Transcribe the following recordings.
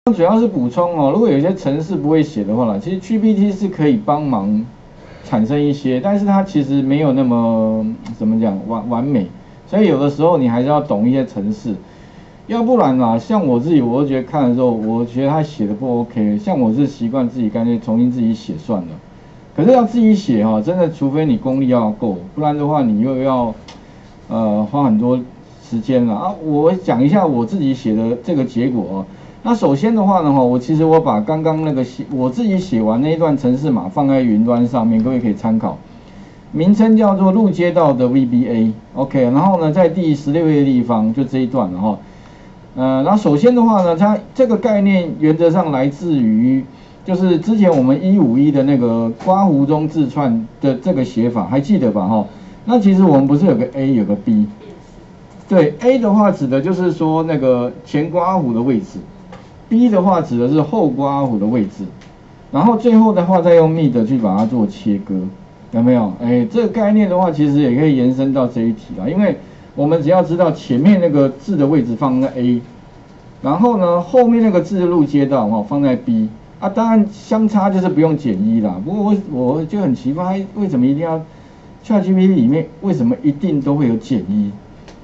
主要是补充哦，如果有些程式不会写的话啦，其实 GPT 是可以帮忙产生一些，但是它其实没有那么怎么讲完美，所以有的时候你还是要懂一些程式，要不然啦，像我自己，我就觉得看的时候，我觉得他写的不 OK， 像我是习惯自己干脆重新自己写算了。可是要自己写哈，真的除非你功力要够，不然的话你又要花很多时间了啊。我讲一下我自己写的这个结果哦。那首先的话呢，我其实我把刚刚那个我自己写完那一段程式码放在云端上面，各位可以参考。名称叫做路街道的 VBA，OK， 然后呢，在第16页的地方就这一段了哈。然后首先的话呢，它这个概念原则上来自于就是之前我们151的那个刮胡中字串的这个写法，还记得吧哈？那其实我们不是有个 A 有个 B， 对 A 的话指的就是说那个前刮胡的位置。B 的话指的是后刮弧的位置，然后最后的话再用 mid 去把它做切割，有没有？这个概念的话，其实也可以延伸到这一题啦，因为我们只要知道前面那个字的位置放在 A， 然后呢后面那个字的路接道放在 B 啊，当然相差就是不用减一啦。不过我就很奇怪，为什么一定要 ChatGPT 里面为什么一定都会有减一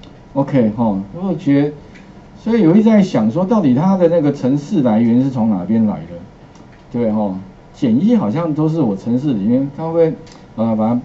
？OK 哈，我觉得。所以有一直在想说，到底它的那个程式来源是从哪边来的？对哈，减一好像都是我程式里面，它会反正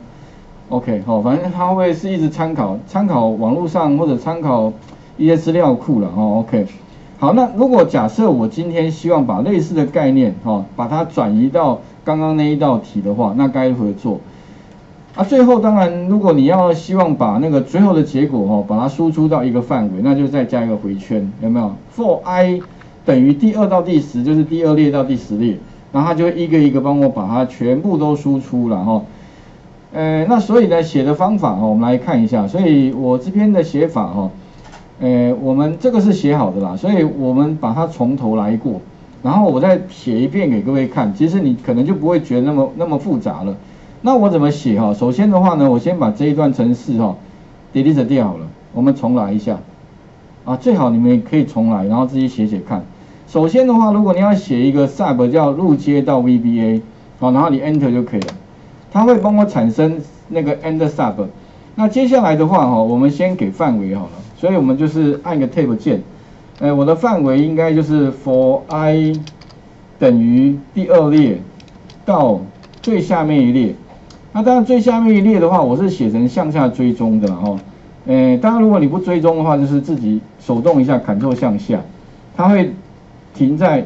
OK 反正它会是一直参考网络上或者参考一些资料库了OK， 好，那如果假设我今天希望把类似的概念把它转移到刚刚那一道题的话，那该如何做？最后当然，如果你要希望把那个最后的结果把它输出到一个范围，那就再加一个回圈，有没有 ？for i 等于第2到第10，就是第2列到第10列，然后它就会一个一个帮我把它全部都输出了哈。那所以呢，写的方法我们来看一下。所以我这边的写法我们这个是写好的啦，所以我们把它从头来过，然后我再写一遍给各位看，其实你可能就不会觉得那么复杂了。那我怎么写首先的话呢，我先把这一段程式delete 掉好了，我们重来一下最好你们也可以重来，然后自己写看。首先的话，如果你要写一个 sub 叫路街道 VBA 然后你 enter 就可以了，它会帮我产生那个 end sub。那接下来的话我们先给范围好了，所以我们就是按个 tab 键，我的范围应该就是 for i 等于第2列到最下面一列。那当然最下面一列的话，我是写成向下追踪的当然如果你不追踪的话，就是自己手动一下 Ctrl 向下，它会停在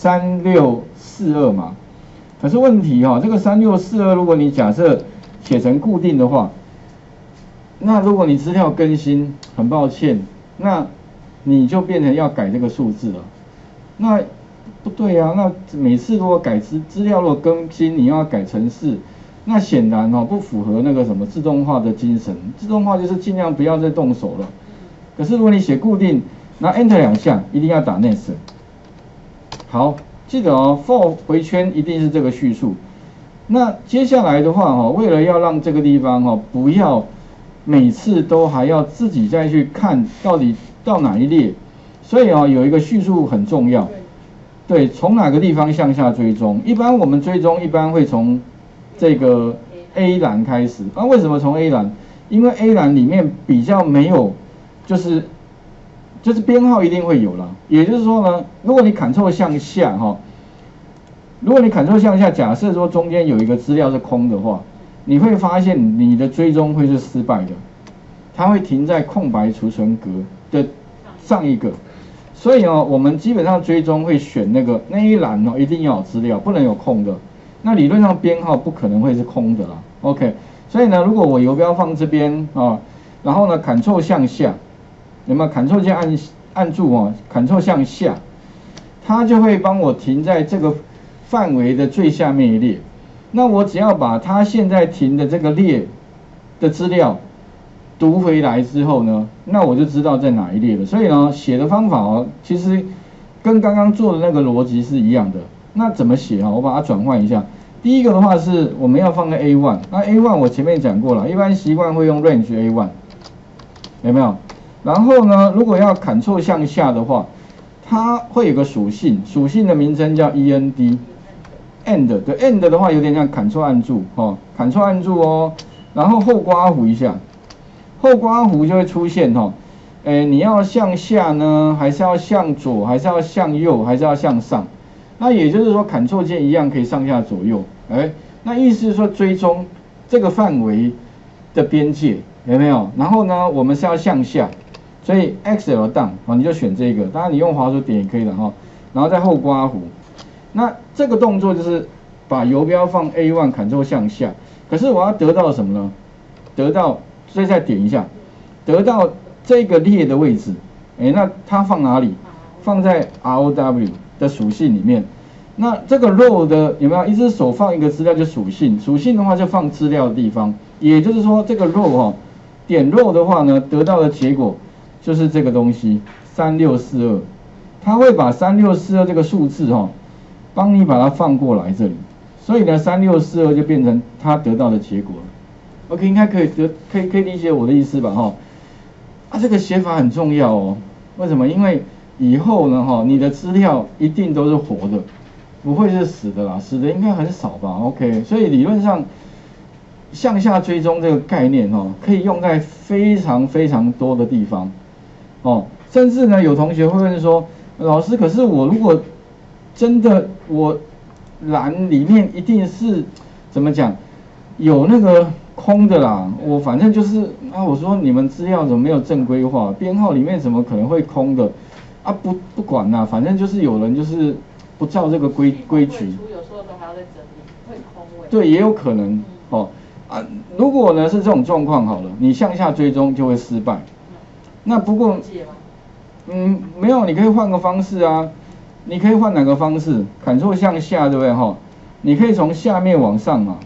3642嘛。可是问题这个3642，如果你假设写成固定的话，那如果你资料更新，很抱歉，那你就变成要改这个数字了。那不对啊，那每次如果改资料如果更新，你要改程式。那显然不符合那个什么自动化的精神，自动化就是尽量不要再动手了。可是如果你写固定，那 Enter 2下，一定要打 Next。好，记得for 回圈一定是这个叙述。那接下来的话为了要让这个地方不要每次都还要自己再去看到底到哪一列，所以有一个叙述很重要。对，从哪个地方向下追踪？一般我们追踪一般会从这个 A 栏开始，为什么从 A 栏？因为 A 栏里面比较没有，就是编号一定会有啦。也就是说呢，如果你 Ctrl 向下如果你 Ctrl 向下，假设说中间有一个资料是空的话，你会发现你的追踪会是失败的，它会停在空白储存格的上一个。所以我们基本上追踪会选那一栏一定要有资料，不能有空的。那理论上编号不可能会是空的啦 ，OK， 所以呢，如果我游标放这边然后呢 ，Ctrl 向下，有没有 Ctrl 键按住Ctrl 向下，它就会帮我停在这个范围的最下面一列。那我只要把它现在停的这个列的资料读回来之后呢，那我就知道在哪一列了。所以呢，写的方法其实跟刚刚做的那个逻辑是一样的。那怎么写我把它转换一下。第一个的话是我们要放个 A1， 那 A1 我前面讲过了，一般习惯会用 range A1， 有没有？然后呢，如果要 Ctrl 向下的话， 它会有个属性，属性的名称叫 end，end 对 end 的话有点像Ctrl按住哦，Ctrl按住哦，然后后刮弧一下，后刮弧就会出现哦，你要向下呢，还是要向左，还是要向右，还是要向上？那也就是说，Ctrl键一样可以上下左右，那意思是说追踪这个范围的边界有没有？然后呢，我们是要向下，所以 XL down 你就选这个，当然你用滑鼠点也可以的哈，然后再后刮弧。那这个动作就是把游标放 A1 Ctrl 向下，可是我要得到什么呢？得到，所以再点一下，得到这个列的位置，那它放哪里？放在 ROW 的属性里面。那这个 row 的有没有一只手放一个资料就属性？属性的话就放资料的地方，也就是说这个 row 点 row 的话呢，得到的结果就是这个东西3642，它会把3642这个数字帮你把它放过来这里，所以呢3642就变成它得到的结果了。OK， 应该可以理解我的意思吧这个写法很重要哦。为什么？因为以后呢你的资料一定都是活的，不会是死的啦，死的应该很少吧 ？OK， 所以理论上向下追踪这个概念可以用在非常非常多的地方甚至呢有同学会问说，老师，可是我如果真的我栏里面一定是怎么讲有那个空的啦，我反正就是我说你们资料怎么没有正规化，编号里面怎么可能会空的不管啦，反正就是有人就是不照这个规矩， 有时候都还要再整理，会空位。 对，也有可能如果呢是这种状况好了，你向下追踪就会失败。那不过没有，你可以换个方式啊，你可以换哪个方式？Ctrl向下，对不对你可以从下面往上嘛，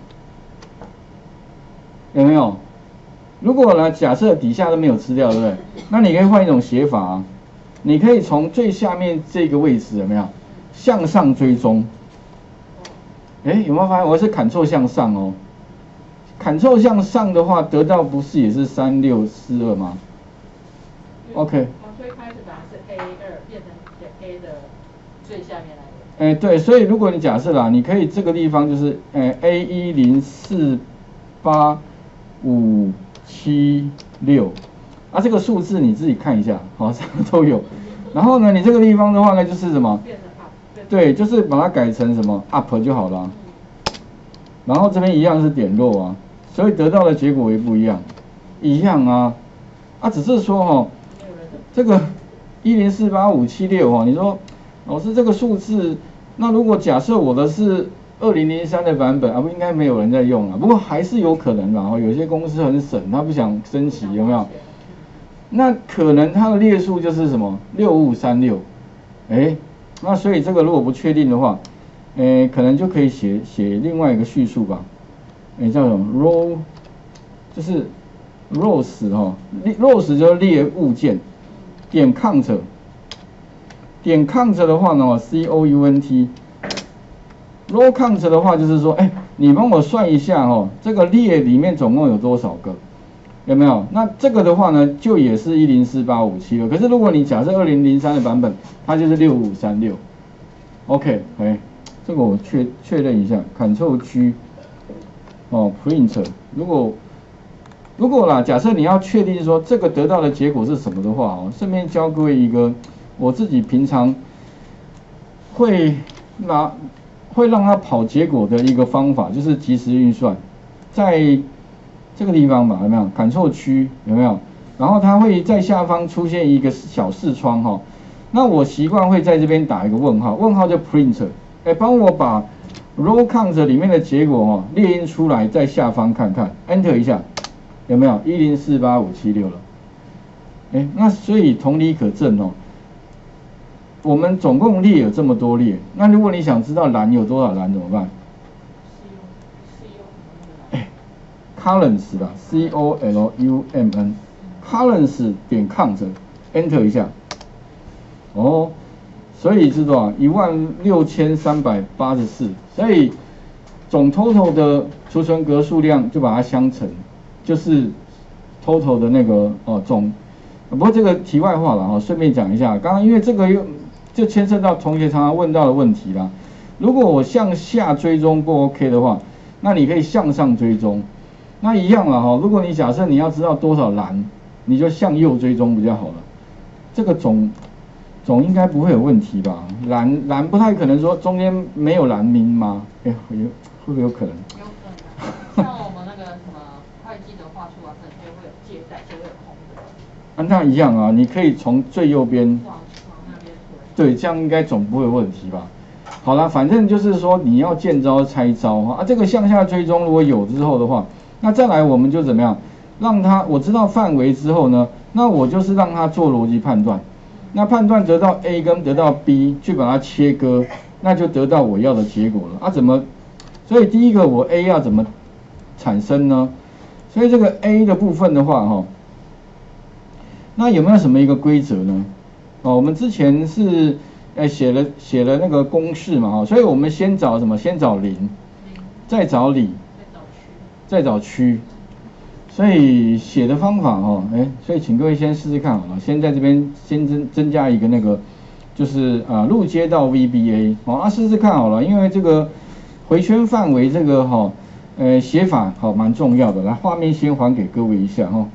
有没有？如果呢，假设底下都没有资料，对不对？那你可以换一种写法你可以从最下面这个位置有没有向上追踪？有没有发现我是Ctrl向上Ctrl向上的话，得到不是也是3642吗 ？OK。 最开始本来是 A2，变成 A 的最下面来的。 对，所以如果你假设啦，你可以这个地方就是A1048576这个数字你自己看一下，上面都有。然后呢，你这个地方的话呢，就是什么？ 变成 up。 对，就是把它改成什么 up 就好了。然后这边一样是点漏所以得到的结果也不一样，一样只是说这个1048576你说老师这个数字，那如果假设我的是2003的版本不应该没有人在用不过还是有可能啦有些公司很省，他不想升级，有没有？那可能它的列数就是什么6536，那所以这个如果不确定的话，可能就可以写另外一个叙述吧，叫什么 row， 就是 rows rows 就是列物件，点 count， 点 count 的话呢 count， row count 的话就是说，你帮我算一下这个列里面总共有多少个，有没有？那这个的话呢，就也是1048576了。可是如果你假设2003的版本，它就是6536。OK， 这个我确认一下 ，Ctrl G， print。如果啦，假设你要确定说这个得到的结果是什么的话顺便教各位一个我自己平常会让它跑结果的一个方法，就是即时运算，在这个地方吧，有没有 ？Ctrl 区有没有？然后它会在下方出现一个小视窗那我习惯会在这边打一个问号，问号就 print， 帮我把 row count 里面的结果列印出来，在下方看看 ，Enter 一下，有没有1048576了？那所以同理可证我们总共列有这么多列，那如果你想知道栏有多少栏怎么办？columns 啦 ，column， columns 点 count，Enter 一下，所以是多少？16384，所以总 total 的储存格数量就把它相乘，就是 total 的那个总。不过这个题外话了顺便讲一下，刚刚因为这个就牵涉到同学常常问到的问题啦。如果我向下追踪不 OK 的话，那你可以向上追踪。那一样了哈，如果你假设你要知道多少栏，你就向右追踪比较好了。这个总应该不会有问题吧？栏不太可能说中间没有栏名吗？哎，会不会有可能？ 有可能。像我们那个什么会计的话术啊，可能就会有借贷，就会有空的。 啊，那一样啊，你可以从最右边。 往那边对，这样应该总不会有问题吧？好啦，反正就是说你要见招拆招哈。啊，这个向下追踪如果有之后的话，那再来我们就怎么样？让他我知道范围之后呢，那我就是让他做逻辑判断。那判断得到 A 跟得到 B， 去把它切割，那就得到我要的结果了。啊，怎么？所以第一个我 A 要怎么产生呢？所以这个 A 的部分的话哈，那有没有什么一个规则呢？哦，我们之前是写了那个公式嘛哈，所以我们先找什么？先找零，再找里，再找区。所以写的方法哦，所以请各位先试试看好了。先在这边先增加一个那个，就是路接到 VBA 哦，试试看好了。因为这个回圈范围这个哈，写法好蛮重要的。来，画面先还给各位一下哈。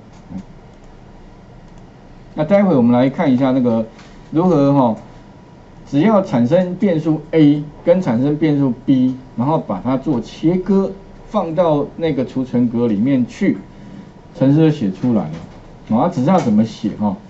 那待会我们来看一下那个如何哈，只要产生变数 A 跟产生变数 B， 然后把它做切割，放到那个储存格里面去。程式就写出来了，只是要怎么写哈？